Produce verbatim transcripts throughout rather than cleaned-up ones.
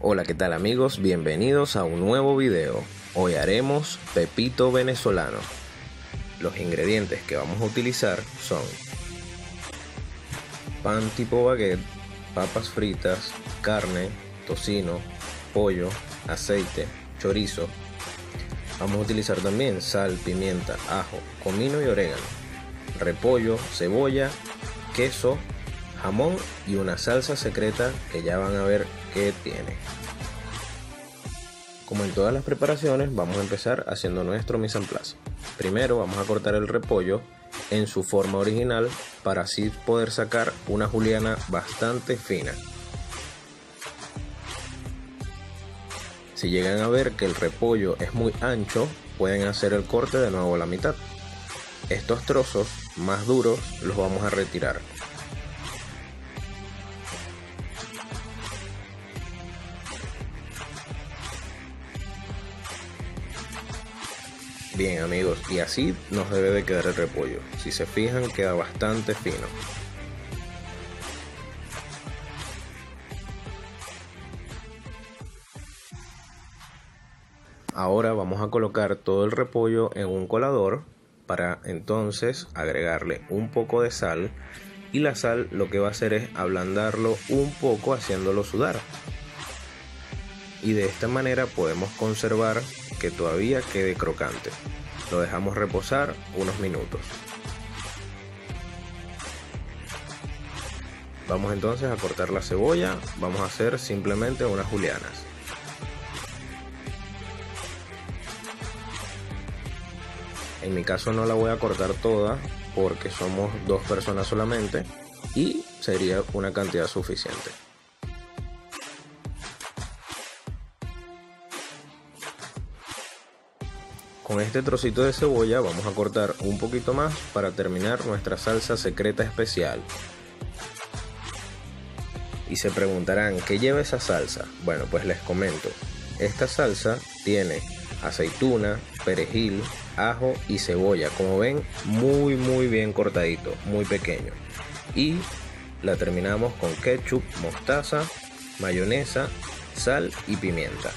Hola, ¿qué tal amigos? Bienvenidos a un nuevo video. Hoy haremos pepito venezolano. Los ingredientes que vamos a utilizar son pan tipo baguette, papas fritas, carne, tocino, pollo, aceite, chorizo. Vamos a utilizar también sal, pimienta, ajo, comino y orégano, repollo, cebolla, queso, jamón y una salsa secreta que ya van a ver qué tiene. Como en todas las preparaciones, vamos a empezar haciendo nuestro mise en place. Primero vamos a cortar el repollo en su forma original para así poder sacar una juliana bastante fina. Si llegan a ver que el repollo es muy ancho, pueden hacer el corte de nuevo a la mitad. Estos trozos más duros los vamos a retirar. Bien amigos, y así nos debe de quedar el repollo. Si se fijan, queda bastante fino. Ahora vamos a colocar todo el repollo en un colador para entonces agregarle un poco de sal, y la sal lo que va a hacer es ablandarlo un poco haciéndolo sudar. Y de esta manera podemos conservar que todavía quede crocante. Lo dejamos reposar unos minutos. Vamos entonces a cortar la cebolla. Vamos a hacer simplemente unas julianas. En mi caso no la voy a cortar toda porque somos dos personas solamente y sería una cantidad suficiente. Con este trocito de cebolla vamos a cortar un poquito más para terminar nuestra salsa secreta especial. Y se preguntarán, ¿qué lleva esa salsa? Bueno, pues les comento. Esta salsa tiene aceituna, perejil, ajo y cebolla. Como ven, muy muy bien cortadito, muy pequeño. Y la terminamos con ketchup, mostaza, mayonesa, sal y pimienta.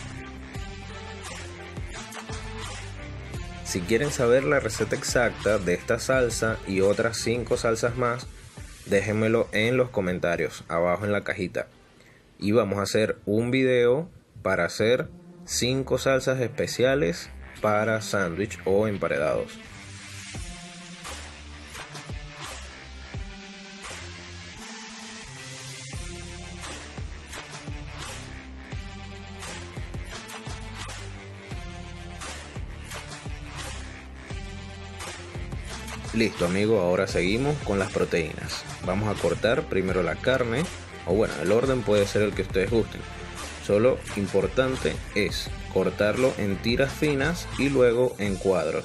Si quieren saber la receta exacta de esta salsa y otras cinco salsas más, déjenmelo en los comentarios abajo en la cajita. Y vamos a hacer un video para hacer cinco salsas especiales para sándwich o emparedados. Listo amigo, ahora seguimos con las proteínas. Vamos a cortar primero la carne, o bueno, el orden puede ser el que ustedes gusten. Solo importante es cortarlo en tiras finas y luego en cuadros.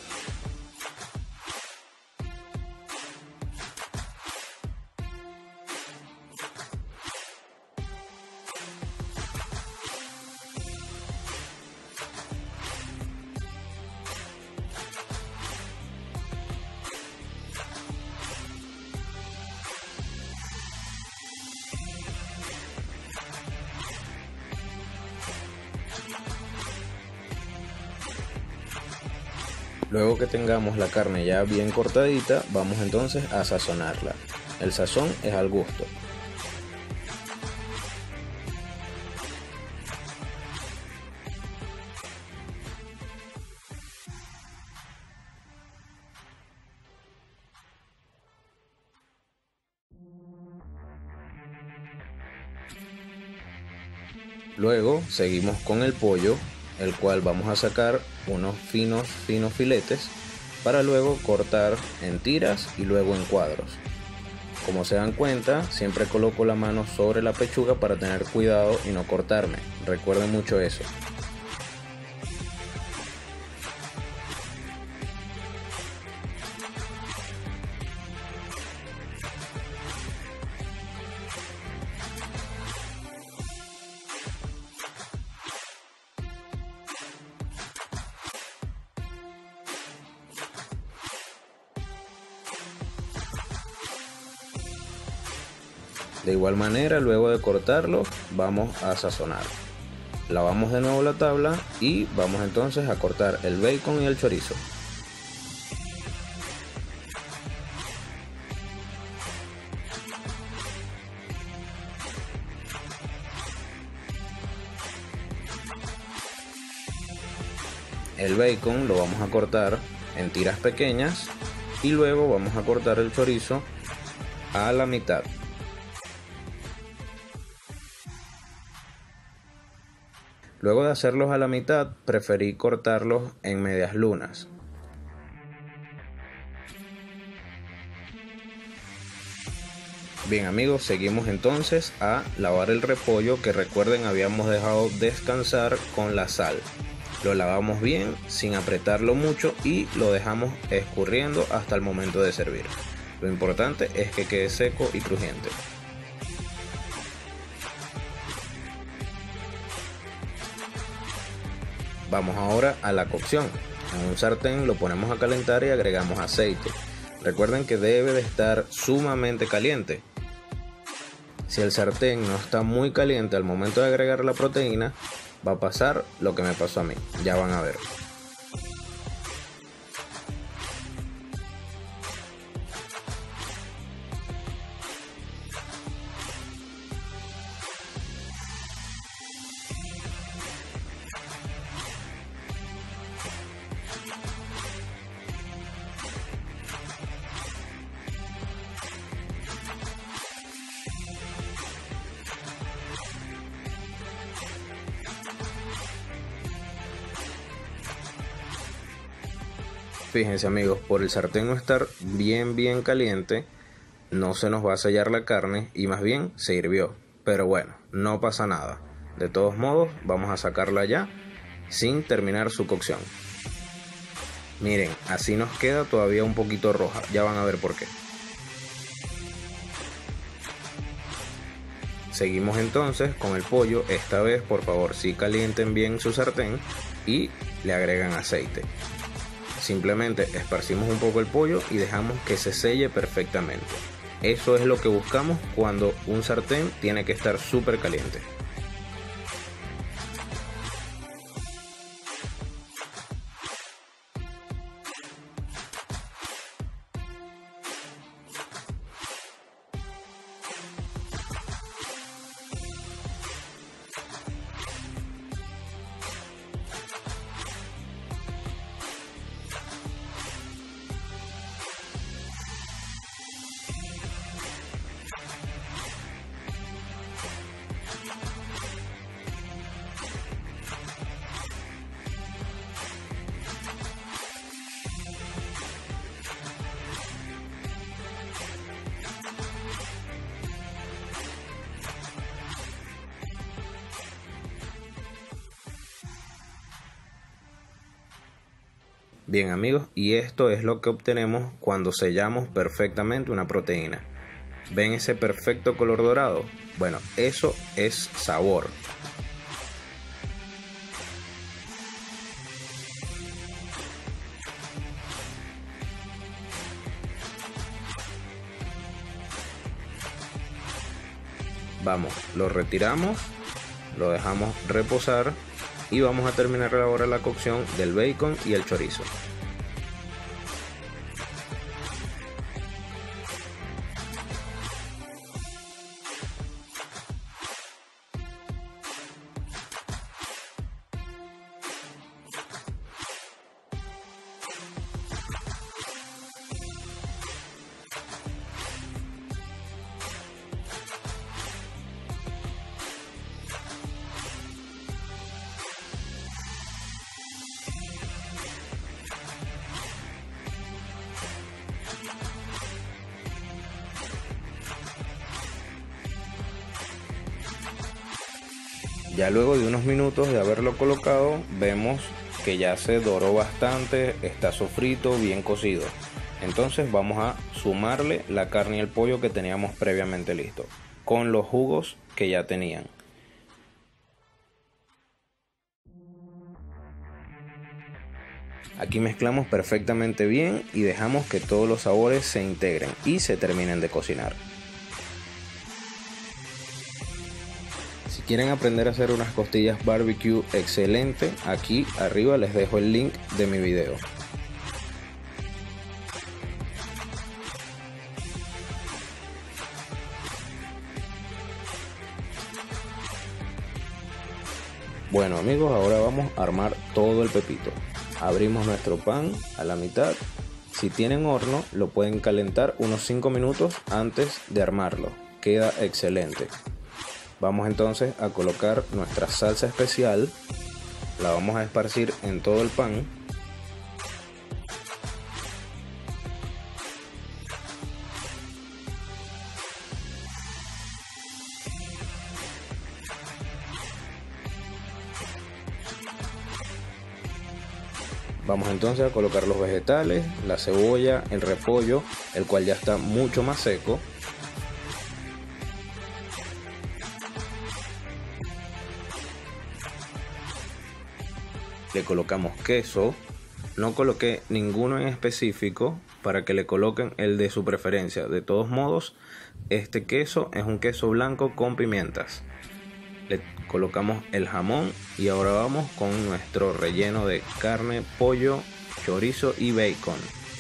Luego que tengamos la carne ya bien cortadita, vamos entonces a sazonarla. El sazón es al gusto. Luego seguimos con el pollo, el cual vamos a sacar unos finos finos filetes para luego cortar en tiras y luego en cuadros. Como se dan cuenta, siempre coloco la mano sobre la pechuga para tener cuidado y no cortarme. Recuerden mucho eso. De igual manera, luego de cortarlo, vamos a sazonar. Lavamos de nuevo la tabla y vamos entonces a cortar el bacon y el chorizo. El bacon lo vamos a cortar en tiras pequeñas y luego vamos a cortar el chorizo a la mitad. Luego de hacerlos a la mitad, preferí cortarlos en medias lunas. Bien amigos, seguimos entonces a lavar el repollo que recuerden habíamos dejado descansar con la sal. Lo lavamos bien sin apretarlo mucho y lo dejamos escurriendo hasta el momento de servir. Lo importante es que quede seco y crujiente. Vamos ahora a la cocción. En un sartén lo ponemos a calentar y agregamos aceite. Recuerden que debe de estar sumamente caliente. Si el sartén no está muy caliente al momento de agregar la proteína, va a pasar lo que me pasó a mí. Ya van a ver. Fíjense amigos, por el sartén no estar bien bien caliente, no se nos va a sellar la carne y más bien se hirvió. Pero bueno, no pasa nada. De todos modos, vamos a sacarla ya sin terminar su cocción. Miren, así nos queda todavía un poquito roja, ya van a ver por qué. Seguimos entonces con el pollo, esta vez por favor sí calienten bien su sartén y le agregan aceite. Simplemente esparcimos un poco el pollo y dejamos que se selle perfectamente. Eso es lo que buscamos cuando un sartén tiene que estar súper caliente. Bien amigos, y esto es lo que obtenemos cuando sellamos perfectamente una proteína. ¿Ven ese perfecto color dorado? Bueno, eso es sabor. Vamos, lo retiramos, lo dejamos reposar y vamos a terminar ahora la cocción del bacon y el chorizo. Ya luego de unos minutos de haberlo colocado, vemos que ya se doró bastante, está sofrito, bien cocido. Entonces vamos a sumarle la carne y el pollo que teníamos previamente listo, con los jugos que ya tenían. Aquí mezclamos perfectamente bien y dejamos que todos los sabores se integren y se terminen de cocinar. Si quieren aprender a hacer unas costillas barbecue excelente, aquí arriba les dejo el link de mi video. Bueno amigos, ahora vamos a armar todo el pepito. Abrimos nuestro pan a la mitad. Si tienen horno, lo pueden calentar unos cinco minutos antes de armarlo. Queda excelente. Vamos entonces a colocar nuestra salsa especial. La vamos a esparcir en todo el pan. Vamos entonces a colocar los vegetales, la cebolla, el repollo, el cual ya está mucho más seco. Le colocamos queso. No coloqué ninguno en específico para que le coloquen el de su preferencia. De todos modos, este queso es un queso blanco con pimientas. Le colocamos el jamón y ahora vamos con nuestro relleno de carne, pollo, chorizo y bacon.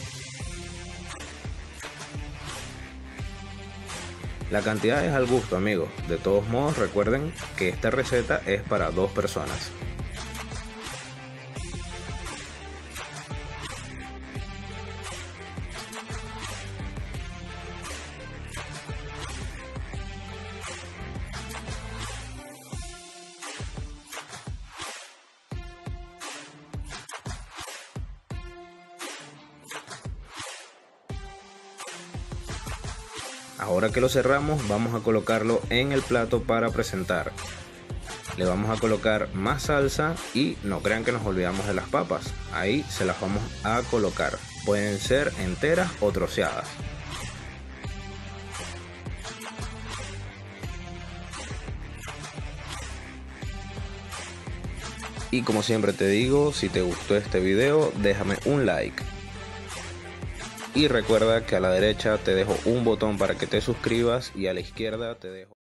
La cantidad es al gusto amigos. De todos modos recuerden que esta receta es para dos personas. Ahora que lo cerramos, vamos a colocarlo en el plato para presentar. Le vamos a colocar más salsa y no crean que nos olvidamos de las papas. Ahí se las vamos a colocar. Pueden ser enteras o troceadas. Y como siempre te digo, si te gustó este video, déjame un like. Y recuerda que a la derecha te dejo un botón para que te suscribas y a la izquierda te dejo